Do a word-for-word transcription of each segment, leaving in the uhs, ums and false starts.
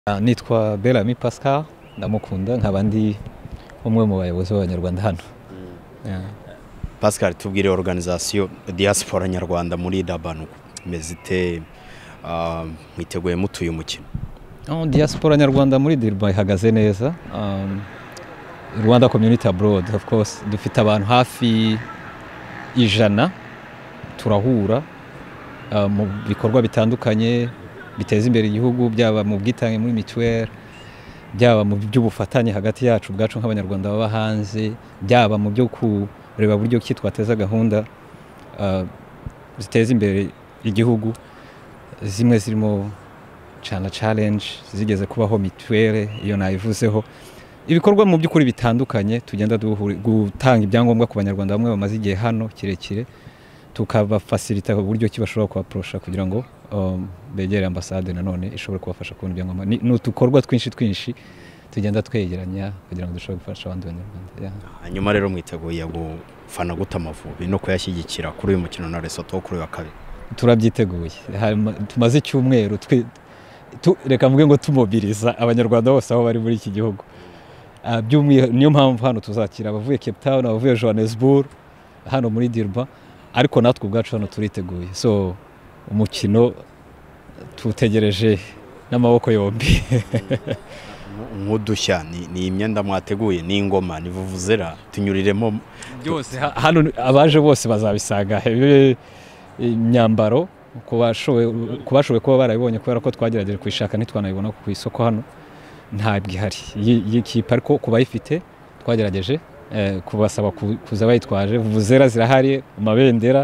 Nitwa Bellamy Pascal ndamukunda nk'abandi umwe mu bayobozi b'abanyarwanda hano. Pascal, tubwire organisation Diaspora Nyarwanda muri Durban mezite uh, mwiteguye mutuye umukino. Oh, Diaspora Nyarwanda muri Durban ihagaze neza. Um, Rwanda community abroad, of course, dufite abantu hafi ijana turahura uh, mu bikorwa bitandukanye biteza imbere igihugu, byaba mu bwitange muri mituweli, byaba mu by'ubufatanye hagati yacu bwacu nk'abanyarwanda baba hanze, byaba mu byo kureba buryo ki twateza gahunda uh, ziteza imbere igihugu, zimwe zirimo Chana challenge zigeze kubaho mituweli iyo nayivuzeho. Ibikorwa mu by'ukuri bitandukanye tugenda gutanga ibyangombwa ku banyarwanda bamwe bamaze igihe hano kirekire, tukabafacilita uburyo ki bashobora kuapprocha kugira ngo um, begere ambasade nanone ishobore kubafasha kubona ibyangombwa. Ni utukorwa twinshi twinshi tugenda twegeranya kugira ngo dushobore gufasha abandi banyarwanda. Hanyuma rero mwiteguye gufana guta Amavubi no kuyashyigikira kuri uyu mukino na Lesotho kuri wa kabiri? Turabyiteguye. Tumaze icyumweru reka mvuge ngo tumobiliza abanyarwanda bose aho bari muri iki gihugu. Uh, niyo mpamvu hano tuzakira abavuye Cape Town, abavuye Johannesburg, hano muri Durban, ariko natwe ubwacu hano turiteguye. So umukino tutegereje n'amaboko yombi. Nk'udushya ni imyenda mwateguye, ni ingoma, ni vuvuzera, tunyuriremo byose hano abaje bose bazabisanga. Imyambaro kubashoboye kuba barabibonye kubera ko twagerageje kwishaka ntitwanabibona ku isoko hano ntabwo ihari y'ikipe, ariko kubayifite twagerageje kubasaba kuza bayitwaje. Vuvuzera zirahari, amabendera,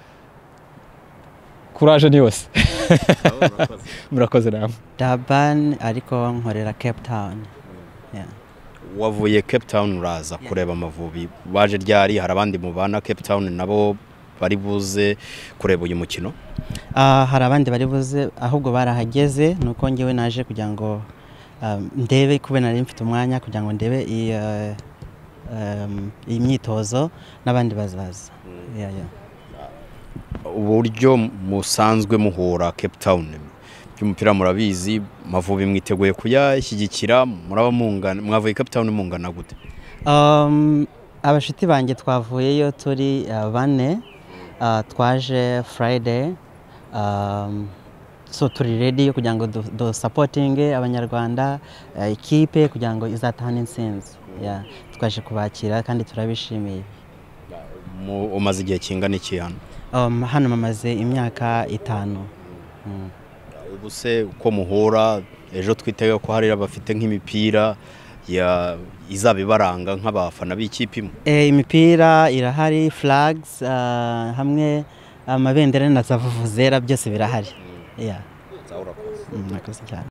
courage ni yose. Murakoze namwe. Durban ariko nkorera Cape Town. Yeah. Wavuye Cape Town uraza kureba Amavubi, waje ryari? Hari abandi mubana Cape Town nabo bari buze kureba uyu mukino? Ah, hari abandi bari buze ahubwo barahageze, nuko ngewe naje kugira ngo ndebe kube nari mfite umwanya kugira ngo ndebe iyi myitozo n'abandi bazaza. Yeah, yeah. Uburyo musanzwe muhura Cape Town by'umupira murabizi, Amavubi mwiteguye kuyashyigikira, muraba mungana, mwavuye Cape Town mungana gute? Um, abashiti banjye twavuyeyo turi uh, bane, uh, twaje Friday, um, so turi ready kugira ngo do, do supporting abanyarwanda uh, ikipe kugira ngo izatahane intsinzi. Yeah, twaje kubakira kandi turabishimiye. Umaze igihe kingana iki hano? Um, hano mamaze imyaka itanu. Mm. Ubu se uko muhura, ejo twitega ko hari abafite nk'imipira ya izabibaranga nk'abafana b'ikipe imwe? Eh, imipira irahari, flags uh, hamwe amabendera na za vuvuzera byose birahari. Yeah. Zaurakoze. Mm, nakoze cyane.